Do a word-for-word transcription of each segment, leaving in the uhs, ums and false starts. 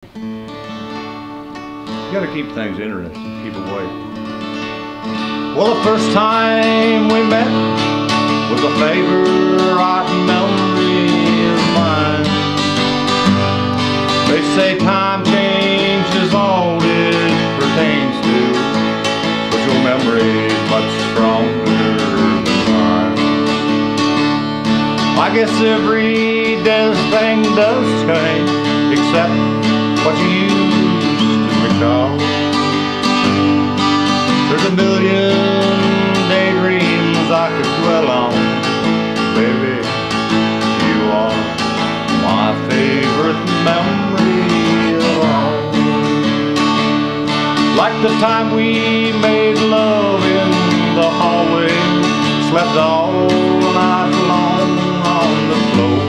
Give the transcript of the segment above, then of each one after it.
You gotta keep things interesting, keep awake. Well, the first time we met was a favorite memory of mine. They say time changes all it pertains to, but your memory's much stronger than mine. I guess every day thing does change, except what you used to recall. There's a million daydreams I could dwell on. Baby, you are my favorite memory of all. Like the time we made love in the hallway, slept all night long on the floor.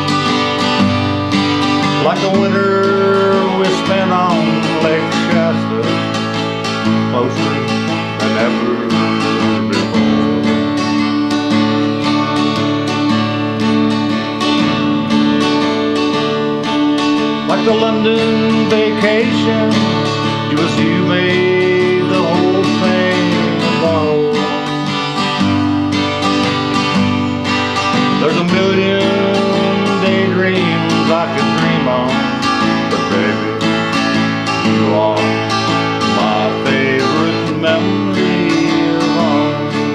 Like the winter we spent on Lake Shasta, closer than ever before. Like the London vacation, it was you made the whole thing evolve. There's a million daydreams I could dream on, but baby, you are my favorite memory of all.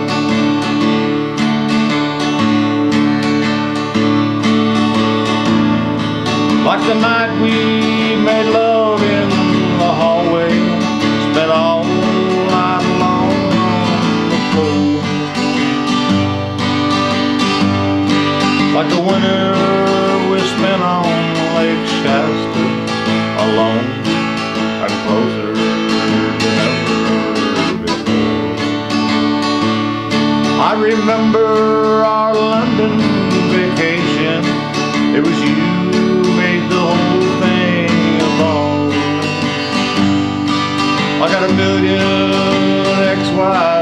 Like the night we made love in the hallway, spent all night long on the floor. Like the winter we spent on Lake Shasta, alone and closer than ever before. I remember our London vacation, it was you made the whole thing evolve. I got a million ex-wives